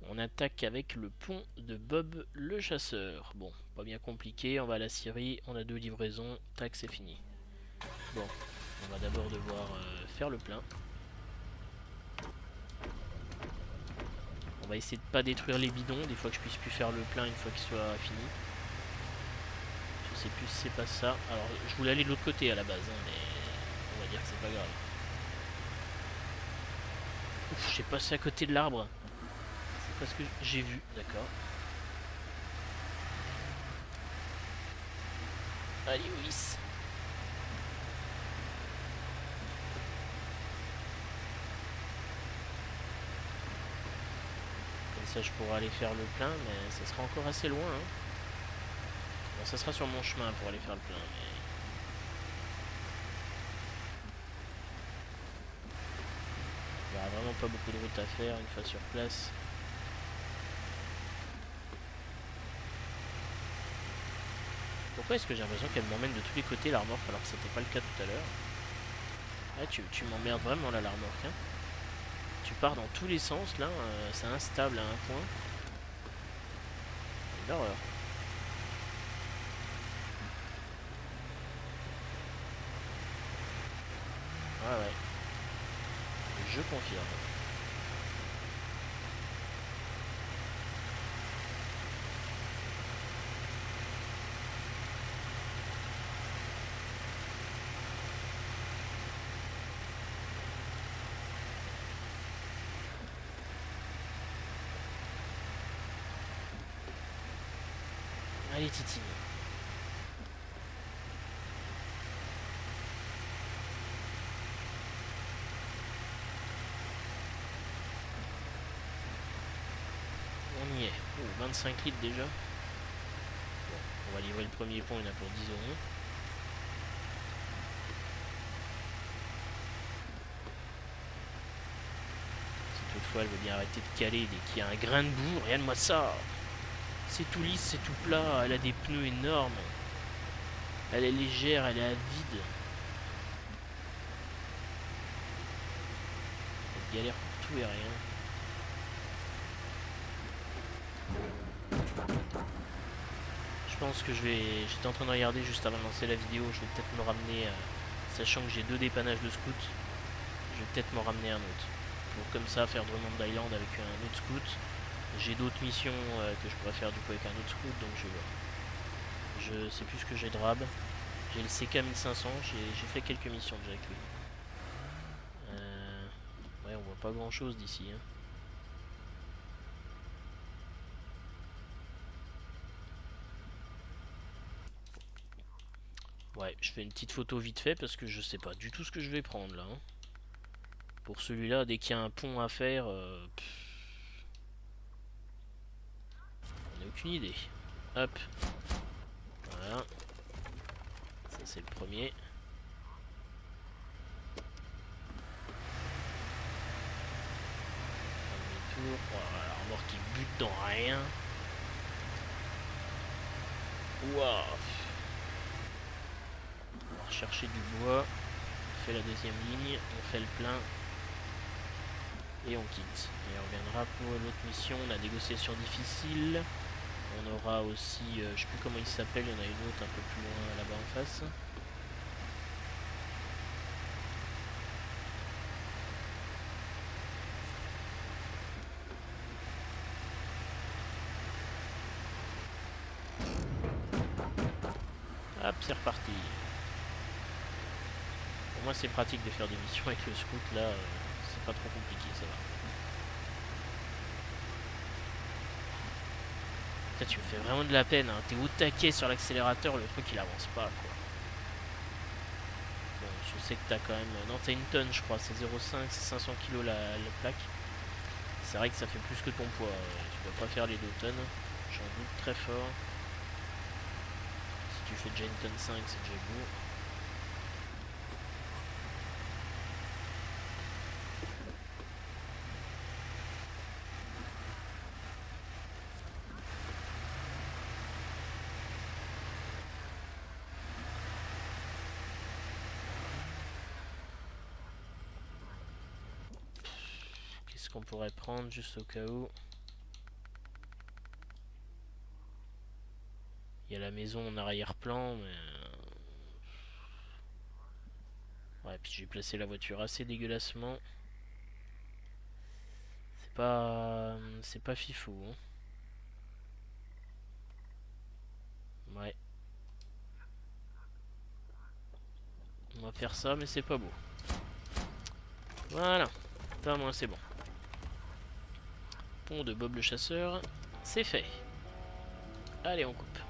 on attaque avec le pont de Bob le chasseur. Bon, pas bien compliqué, on va à la Syrie, on a 2 livraisons, tac, c'est fini. Bon, on va d'abord devoir faire le plein. On va essayer de pas détruire les bidons, des fois que je puisse plus faire le plein une fois qu'il soit fini. Je sais plus si c'est pas ça. Alors, je voulais aller de l'autre côté à la base, hein, mais on va dire que c'est pas grave. Ouf, j'ai passé à côté de l'arbre. C'est parce que j'ai vu, d'accord. Allez, oui. Comme ça, je pourrai aller faire le plein, mais ça sera encore assez loin. Hein. Bon, ça sera sur mon chemin pour aller faire le plein, mais... il n'y aura vraiment pas beaucoup de route à faire une fois sur place. Pourquoi est-ce que j'ai l'impression qu'elle m'emmène de tous les côtés la remorque alors que c'était pas le cas tout à l'heure? Ah, tu m'emmerdes vraiment là la remorque. Hein. Tu pars dans tous les sens là, c'est instable à un point. C'est l'horreur. Ah ouais, je confirme. Allez Titi. On y est. Oh, 25 litres déjà. Bon, on va livrer le premier pont, il y en a pour 10 euros. Si toutefois elle veut bien arrêter de caler dès qu'il y a un grain de boue, regarde-moi ça. C'est tout lisse, c'est tout plat, elle a des pneus énormes. Elle est légère, elle est à vide. Elle galère pour tout et rien. Je pense que j'étais en train de regarder juste avant de lancer la vidéo, je vais peut-être me ramener, sachant que j'ai 2 dépannages de scout, je vais peut-être m'en ramener un autre. Pour comme ça faire Drummond Island avec un autre scout. J'ai d'autres missions que je pourrais faire du coup avec un autre scout, donc je vais voir. Je sais plus ce que j'ai de rab. J'ai le CK 1500, j'ai fait quelques missions déjà avec lui. Ouais, on voit pas grand chose d'ici. Hein. Ouais, je fais une petite photo vite fait parce que je sais pas du tout ce que je vais prendre là. Hein. Pour celui-là, dès qu'il y a un pont à faire, on n'a aucune idée. Hop, voilà. Ça c'est le premier. Demi-tour. Voilà, la remorque qui bute dans rien. Waouh. On va rechercher du bois. On fait la deuxième ligne, on fait le plein. Et on quitte. Et on reviendra pour l'autre mission, la négociation difficile. On aura aussi, je sais plus comment il s'appelle, il y en a une autre un peu plus loin là-bas en face. Hop, c'est reparti. Pour moi c'est pratique de faire des missions avec le scout là, c'est pas trop compliqué, ça va. Putain, tu me fais vraiment de la peine, hein. T'es au taquet sur l'accélérateur, le truc il avance pas quoi. Bon, je sais que t'as quand même... Non, t'as une tonne je crois, c'est 0,5, c'est 500 kg la plaque. C'est vrai que ça fait plus que ton poids, tu dois pas faire les 2 tonnes, j'en doute très fort. Si tu fais déjà une tonne 5, c'est déjà beau. Qu'est-ce qu'on pourrait prendre juste au cas où? Il y a la maison en arrière-plan, mais... Ouais, puis j'ai placé la voiture assez dégueulassement. C'est pas fifou, hein. Ouais. On va faire ça, mais c'est pas beau. Voilà. Pas moins, c'est bon. Pont de Bob le chasseur, c'est fait. Allez, on coupe.